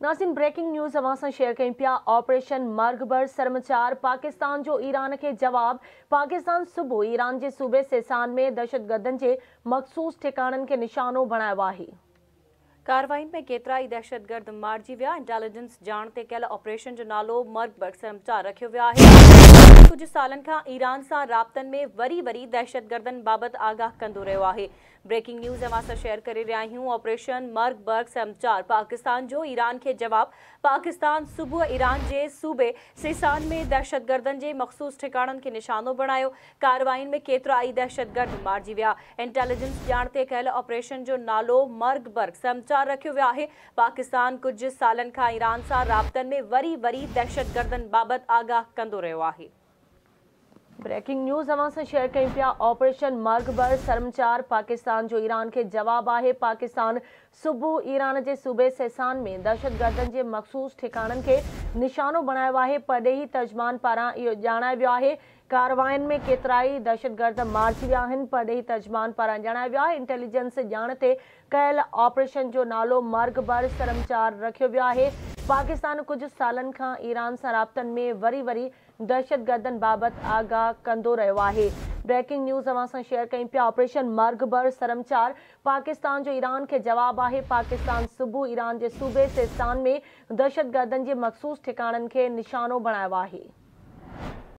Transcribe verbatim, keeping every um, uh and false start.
नाज़रीन, breaking news अवां सां शेयर कयूं पिया। ऑपरेशन मर्गबर सरमचार पाकिस्तान जो ईरान के जवाब। पाकिस्तान सुबुह ईरान के सूबे सेसान में दहशतगर्दनि के मखसूस ठिकाननि के निशानो बणायो आहे। कार्रवाई में केतरा ही दहशतगर्द मारिजी विया। इंटेलिजेंस जान ते कयल ऑपरेशन जो नालो मर्गबर सरमचार रखियो वियो आहे। कुछ सालन खां ईरान सां राब्तनि में वरी वरी दहशतगर्दनि बाबति आगाह कंदो रहियो आहे। ब्रेकिंग न्यूज़ अवां सां शेयर करे रहिया आहियूं। ऑपरेशन मर्गबर सरमचार पाकिस्तान जो ईरान के जवाब। पाकिस्तान सुबुह ईरान जे सूबे सेसान में दहशतगर्दनि जे मखसूस ठिकाननि के निशानो बणायो। कार्रवाई में केतरा ही दहशतगर्द मारिजी विया। इंटेलिजेंस जान ते कयल ऑपरेशन जो नालो मर्गबर सरमचार रखियो वियो आहे। पाकिस्तान कुछ सालन खां ईरान सां राब्तनि में वरी वरी दहशतगर्दनि बाबति आगाह कंदो रहियो आहे। ब्रेकिंग न्यूज़ अवां सां शेयर कयूं पिया। ऑपरेशन मर्गबर सरमचार पाकिस्तान जो ईरान के जवाब आहे। पाकिस्तान सुबुह ईरान के सूबे सेसान में दहशतगर्दनि के मखसूस ठिकाननि के निशानो बणायो आहे। परॾेही तर्जमान पारां इहो ॼाणायो वियो आहे। कार्रवाइनि में केतिराई दहशतगर्द मारिजी विया आहिनि। परॾेही तर्जमान पारां ॼाणायो वियो आहे। इंटेलिजेंस ॼाण ते कयल ऑपरेशन जो नालो मर्गबर सरमचार रखियो वियो आहे। पाकिस्तान कुछ सालन खां ईरान सां राब्तनि में वरी वरी दहशतगर्दनि बाबति आगाह कंदो रहियो आहे। ब्रेकिंग न्यूज़ अवां सां शेयर कयूं पिया। ऑपरेशन मर्गबर सरमचार पाकिस्तान जो ईरान के जवाब आहे। पाकिस्तान सुबुह ईरान के सूबे सेसान में दहशतगर्दनि जे मखसूस ठिकाननि के निशानो बणायो आहे।